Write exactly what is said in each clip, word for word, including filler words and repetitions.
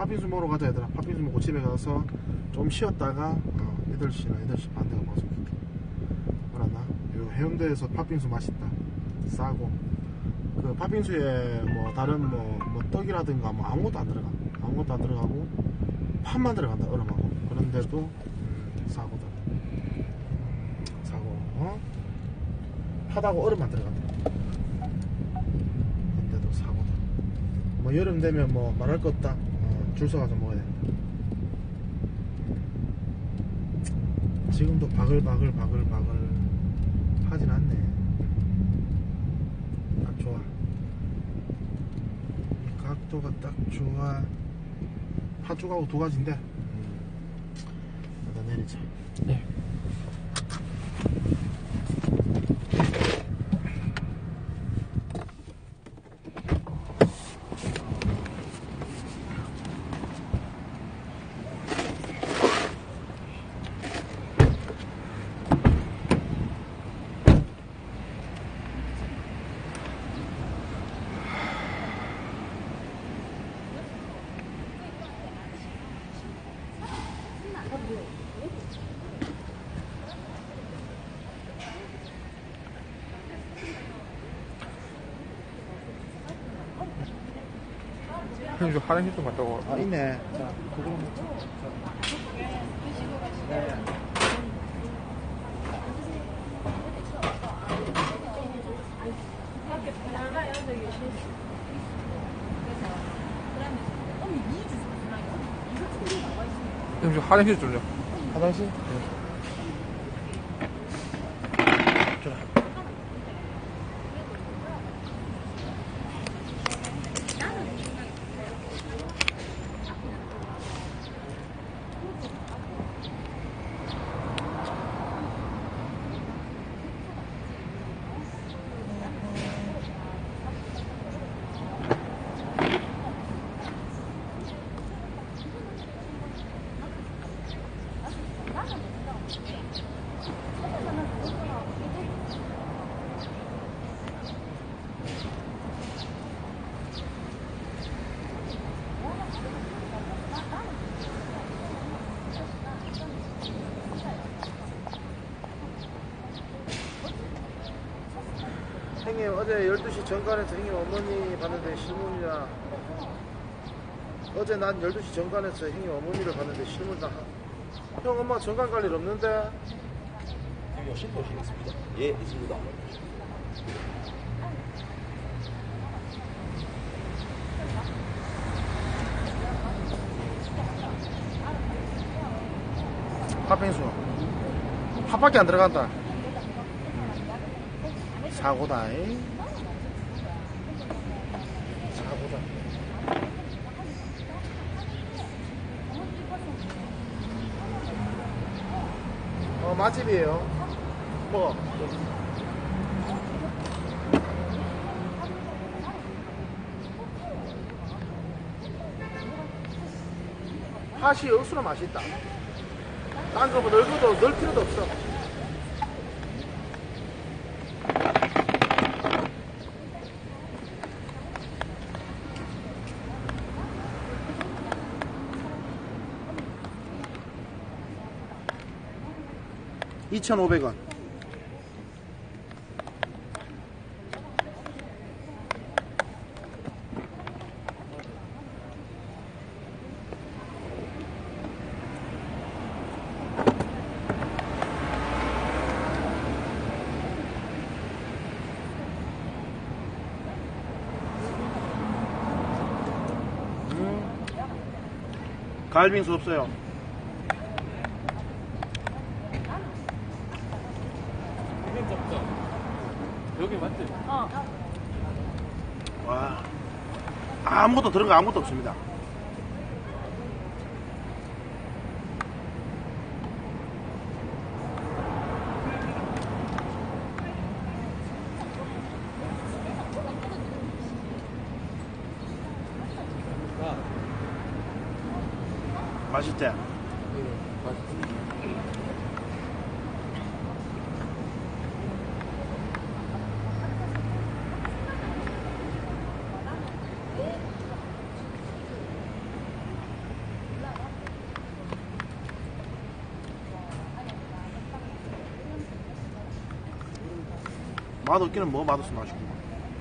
팥빙수 먹으러 가자 얘들아. 팥빙수 먹고 집에 가서 좀 쉬었다가 어, 여덟 시나 여덟 시 반 되고 와서 알았나? 요 해운대에서 팥빙수 맛있다. 싸고 그 팥빙수에 뭐 다른 뭐, 뭐 떡이라든가 뭐 아무것도 안 들어가. 아무것도 안 들어가고 팥만 들어간다. 얼음하고. 그런데도 음, 싸거든. 싸고 어? 팥하고 얼음만 들어간다. 근데도 싸거든. 뭐 여름 되면 뭐 말할 거 없다. 어, 줄 서가서 먹어야 된다. 지금도 바글바글 바글바글 하진 않네. 딱 좋아. 이 각도가 딱 좋아. 팥죽하고 두 가지인데. 음. 일단 내리자. 네. 형님 저 화장실 좀 갔다 오고. 아 있네. 자, 그거 네. 형님 저 화장실 좀요. 화장실? 네. 좋아. 형님 어제 열두 시 전간에서 형님 어머니 봤는데 실물이라. 어제 난 열두 시 전간에서 형님 어머니를 봤는데 실물이라. 형 엄마 전간 갈 일 없는데? 형님 쉼터 오시겠습니다. 예, 있습니다. 팥빙수 팥밖에 안 들어간다. 사고다. 사고다. 어 맛집이에요. 먹어. 팥이 억수로 맛있다. 딴 거 뭐 넓어도 넣을 필요도 없어. 이천오백 원. 음. 갈빙수 없어요. 여기 맞지? 어. 와, 아무것도 들은 거 아무것도 없습니다. 맛있지? 네, 맛있지. 맛없기는 뭐 맛없어 맛있구만.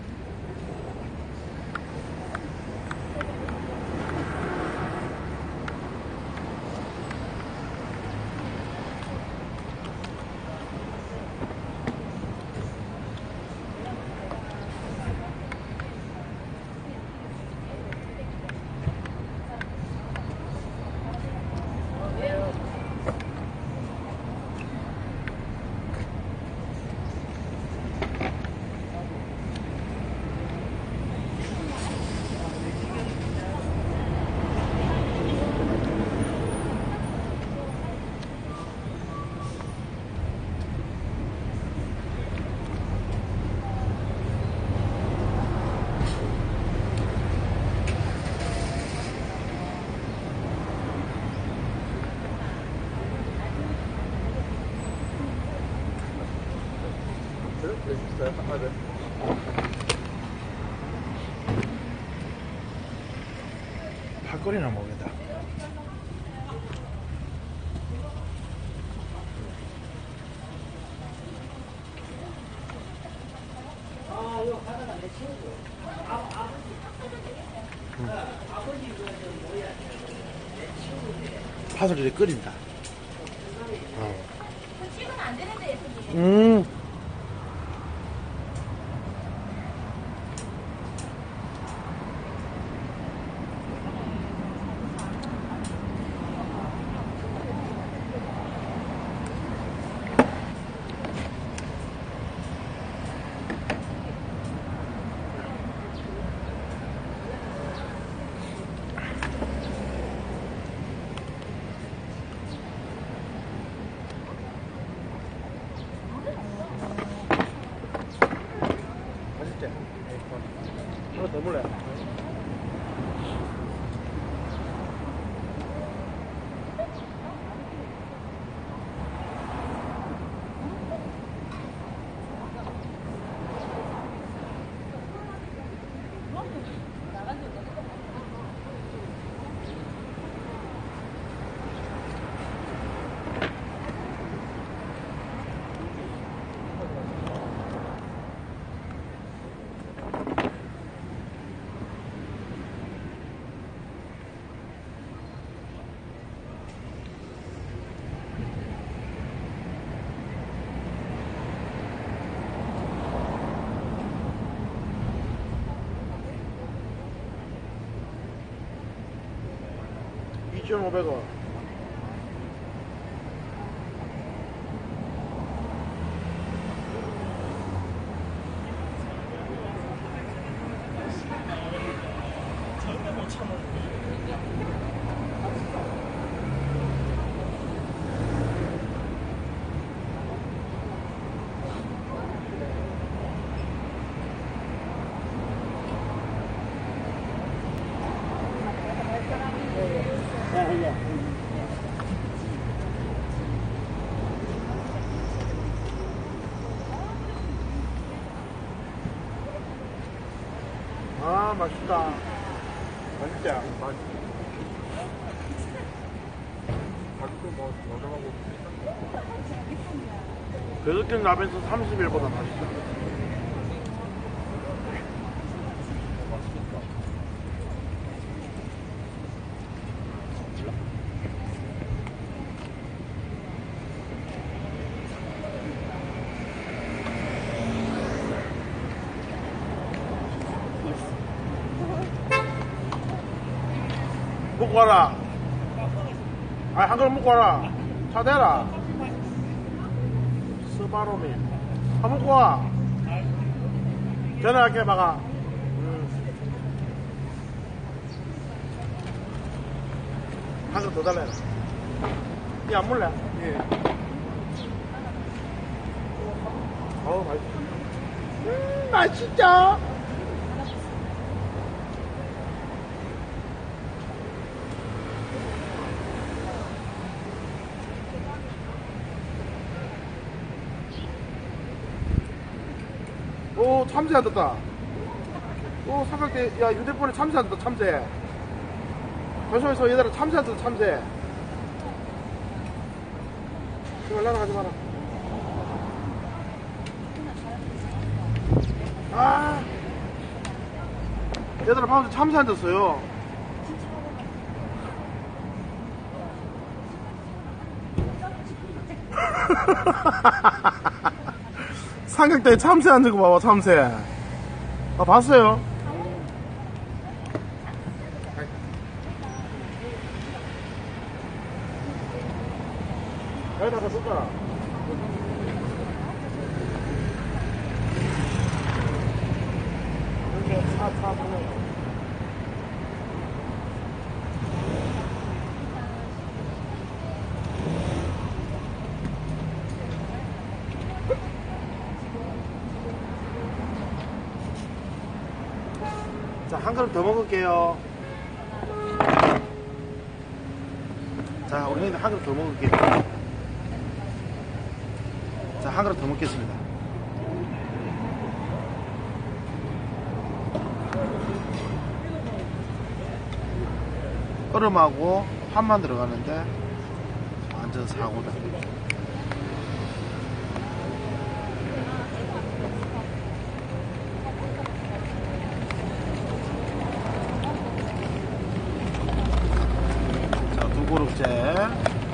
팔걸이나 먹겠다. 음. 팥을 이렇게 끓인다. 어. 음. 하나 더 물래. 이천오백 원. 아, 맛있다. 맛있지? 맛있다. 가격도 뭐, 저렴하고. 그저께 라벤서 삼십 일보다 맛있다. 먹고 와라. 아, 한 그릇 먹고 와라. 차 대라. 스바로미. 한 먹고 와. 전화할게, 막아. 음. 한 그릇 더 달래. 니 안 물래? 예. 어우, 맛있어. 음, 맛있죠? 오, 참새 안 떴다. 오, 삼각대, 야, 휴대폰에 참새 안 떴다, 참새. 조심해서 얘들아, 참새 안 떴다, 참새. 제발 날아가지 마라. 아, 얘들아 방금 참새 앉았어요. 삼각대에 참새 앉은 거 봐봐, 참새. 아, 봤어요? 여기다가 숟가락. 이렇게 차, 차 보내요. 자, 한 그릇 더 먹을게요. 자, 우리 형님 한 그릇 더 먹을게요. 자, 한 그릇 더 먹겠습니다. 얼음하고 판만 들어가는데 완전 사고다. 자, 두 그릇째.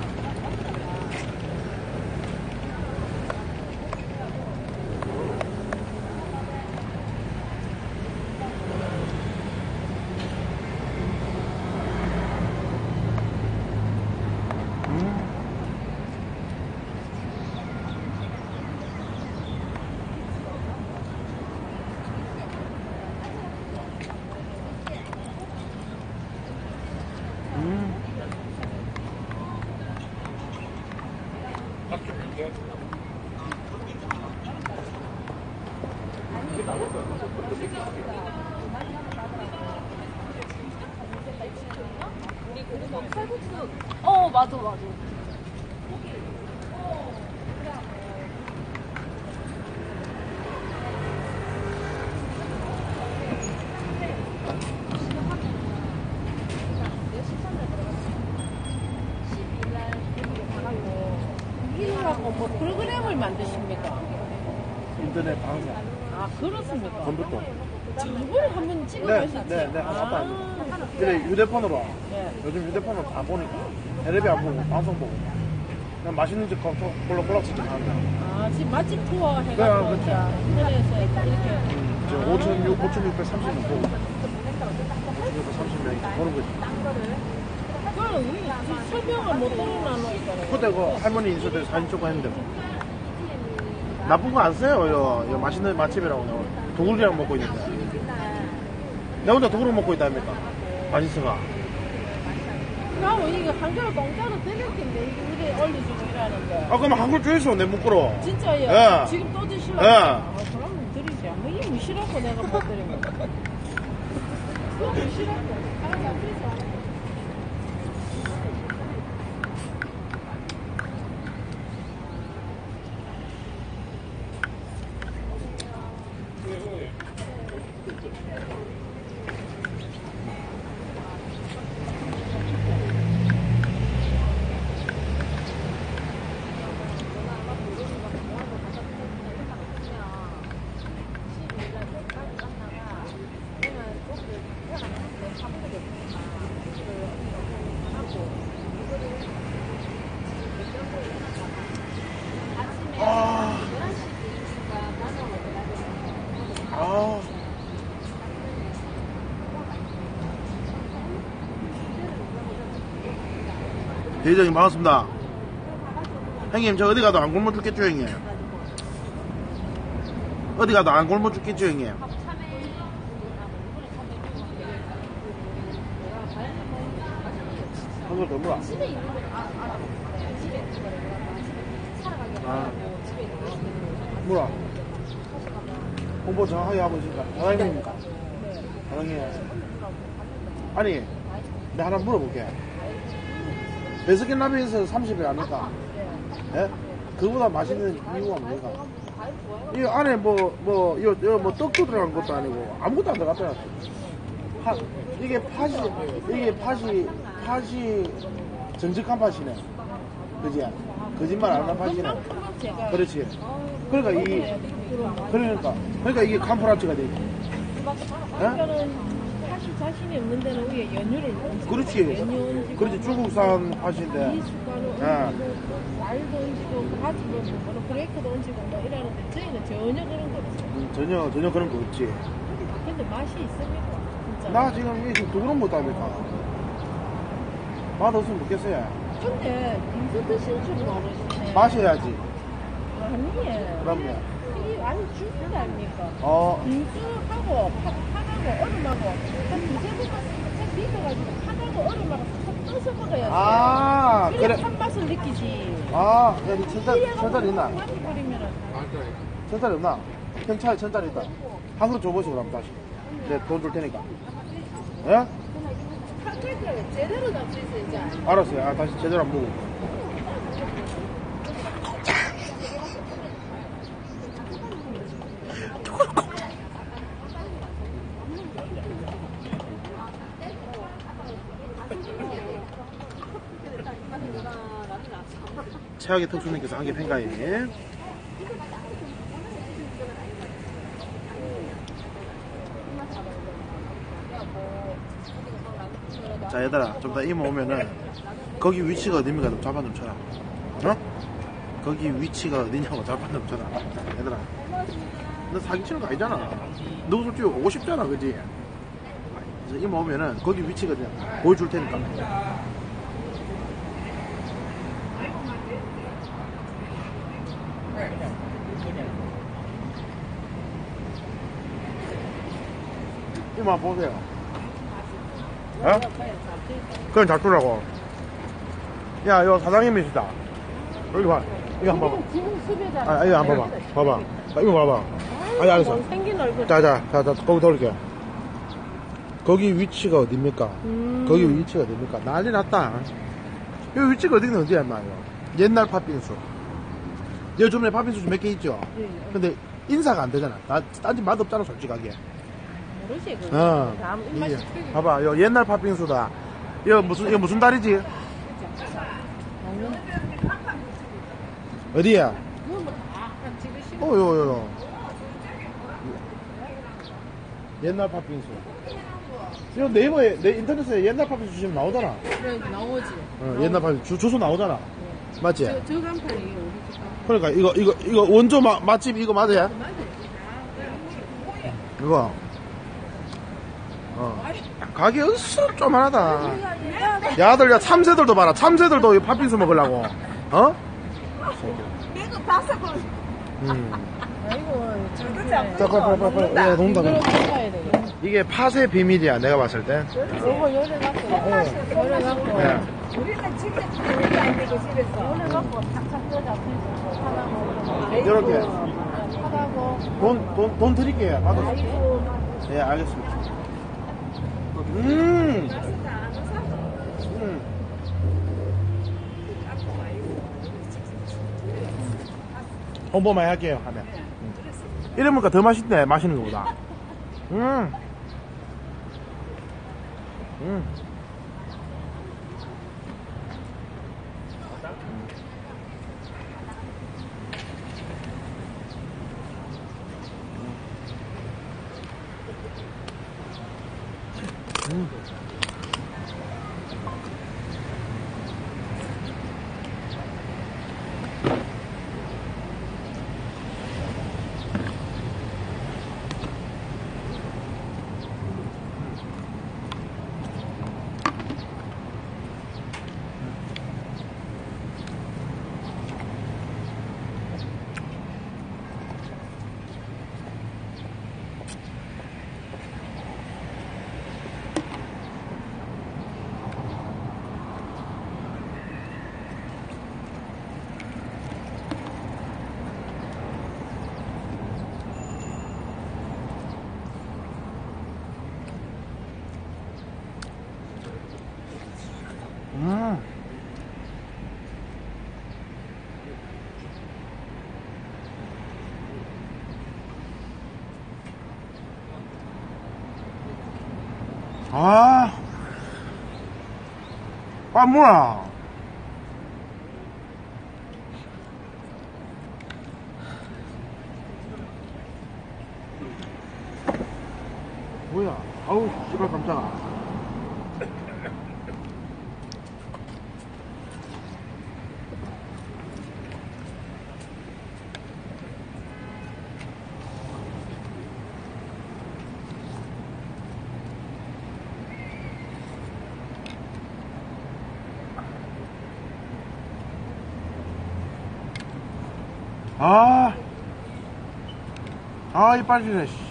칼국수. 어, 맞아, 맞아. 이라고 뭐 프로그램을 만드십니까? 인터넷 방송. 아, 그렇습니까? 컴퓨터. 저번에 한번 네, 찍어보셨지? 네, 네. 아, 아빠 그래, 휴대폰으로. 네. 요즘 휴대폰으로 다 보니까. 텔레비 안 보고, 방송 보고. 그냥 맛있는 집 가서 골라 골라 찍지 않는다. 아, 지금 맛집 투어 네, 해가지고 그렇죠. 자, 인터넷에서 이렇게 저 오천육백삼십 명 보고. 오천육백삼십 명이 보는 거지. 그럼 이 설명을 못 들어놔놓으니까 그때 그 할머니 인쇄대 사진 찍고 했는데. 나쁜 거 안 써요, 요, 요 맛있는 맛집이라고. 도굴이랑 먹고 있는데. 내 혼자 도굴을 먹고 있다니까. 맛있어가. 그럼 이거 한 그릇 공짜로 드릴 텐데 이게 이래 올려주고 이러는데 아, 그럼 한글 주이소, 내 묶으러. 진짜요? 예. 지금 또 드시려고? 예. 아, 그럼 드리지. 뭐 이게 무시라고 내가 못 드리면 그거 무시라고. 아, 나 드리죠. 아. 아. 대장님 반갑습니다. 형님 저 어디 가도 안 굶어 죽겠죠 형님? 어디 가도 안 굶어 죽겠죠 형님? 한번 더 물어. 아. 물어. 홍보 정확하게 하고 있으니까. 사장님입니까? 사장님. 아니, 내가 하나 물어볼게. 배석인 라면에서 삼십 회 아닙니까? 예? 그보다 맛있는 이유가 뭡니까? 이 안에 뭐, 뭐, 요, 요, 뭐, 떡도 들어간 것도 아니고, 아무것도 안 들어갔잖아. 파, 이게 팥이, 이게 팥이, 팥이 정직한 팥이네. 그지? 거짓말 안 하는 팥이네. 그렇지. 그러니까 이, 그러니까 그러니까 이게 캄프라치가 되지. 그러니까는 사실 자신이 없는 데는 위에 연유를 얹지. 그렇지. 연유 얹고. 그렇지 중국산 팥인데. 미숫가루 얹고 예. 쌀도 얹고 가지도 얹고 브레이크도 얹고 뭐 이러는데 저희는 전혀 그런 거 없어요. 음, 전혀 전혀 그런 거 없지. 근데 맛이 있습니까? 진짜. 나 지금 이 두 그릇 못합니까? 맛 없으면 먹겠어요. 근데 빙수 드실 줄 모르시네. 마셔야지. 아니에요. 그럼요. 이게 아니 죽는 아닙니까? 어. 빙수하고 파, 파하고 얼음하고 한 두세 번만 싹 비벼가지고 파하고 얼음하고 싹 떠서 먹어야지. 아, 그래. 그래. 한맛을 느끼지. 아, 야, 니 천달, 천달 있나? 버리면은 천달 없나? 경차에 천달 있다. 한 그릇 줘보시오, 그럼 다시. 내 돈 줄 테니까. 예? 팥을 제대로 잡수 있어 이제. 알았어요. 아, 다시 제대로 한번 먹어. 최악의 특수님께서 한 개 팬가이. 자, 얘들아, 좀 이따 이모 오면은 거기 위치가 어딥니까? 좀 잡아 좀 쳐라. 어? 거기 위치가 어디냐고 잡아 좀 쳐라. 얘들아, 너 사기치는 거 아니잖아. 너 솔직히 오고 싶잖아, 그지? 그래서 이모 오면은 거기 위치가 그냥 보여줄 테니까. 이모 한번 보세요. 어? 그건 잡수라고. 야, 이거 사장님이시다. 여기 봐. 이거 한번 봐봐. 지금 수배자. 아, 이거 한번 봐봐. 봐봐. 아, 이거 봐봐. 아니, 알았어. 생긴 얼굴. 자, 자, 자, 자, 거기 돌릴게요. 거기 위치가 어딥니까? 음. 거기 위치가 어딥니까? 난리 났다. 여기 위치가 어디 있는지 알마요? 옛날 팥빙수. 요즘에 팥빙수 몇 개 있죠? 네. 근데 인사가 안 되잖아. 나, 딴집 맛없잖아, 솔직하게. 모르지 그거. 어. 다음 입맛이 이게, 틀리지. 봐봐, 이거 옛날 팥빙수다. 이거 무슨, 이거 무슨 달이지? 어디야? 이거 뭐다 지금 시 어, 요, 요, 요. 옛날 팥빙수. 이거 네이버에, 내 인터넷에 옛날 팥빙수 주시면 나오잖아. 그래 나오지. 어, 옛날 팥빙수. 주, 주소 나오잖아. 맞지? 저, 저 간판이 우리 집 간판. 그러니까, 이거, 이거, 이거, 원조 마, 맛집 이거 맞아요? 이거. 어. 가게 으스럽 쪼만하다. 야들, 야, 참새들도 봐라. 참새들도 이 팥빙수 먹으려고. 어? 내가 다섯 번. 음. 아이고 참. 자, 빨리, 빨리, 빨리. 야, 동다, 이거를 그래. 먹어야 되겠다. 이게 팥의 비밀이야, 내가 봤을 때. 요거 요래 갖고 요래 갖고 예. 우리는 진짜 진짜 안 되고 집에서 요래 갖고 탁탁 꽂아 하나 먹으면 요렇게. 하다고 돈, 돈, 돈 드릴게요. 받으세요. 아이고 예, 알겠습니다. 음. 음. 홍보만 할게요, 하면. 음. 이러니까 더 맛있네, 마시는 것보다. 음. 음. 음. 음. 아, 아, 뭐야. 뭐야? 아우, 씨발 깜짝아. 아, 아, 이 빠지네, 씨.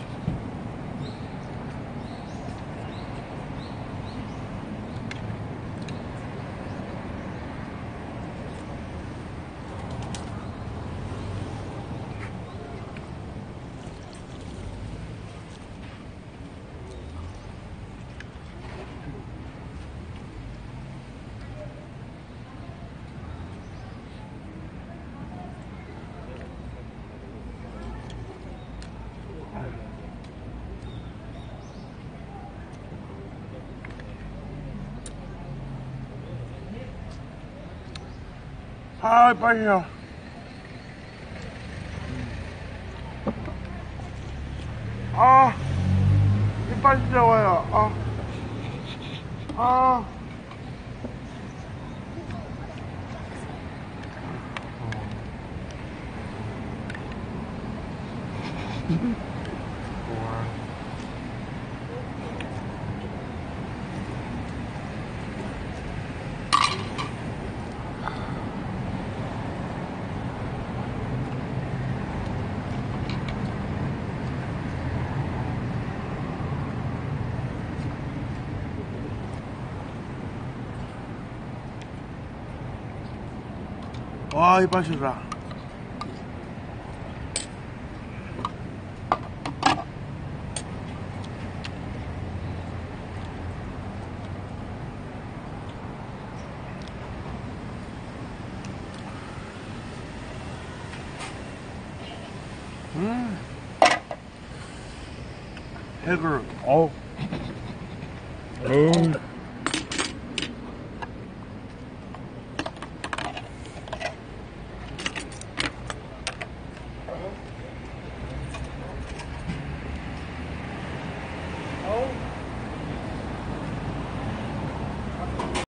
아, 빨리요. 아, 이빨 진짜 와요. 아, 아. 와, 이빨 싫라. 음. 해글, 어우. 음.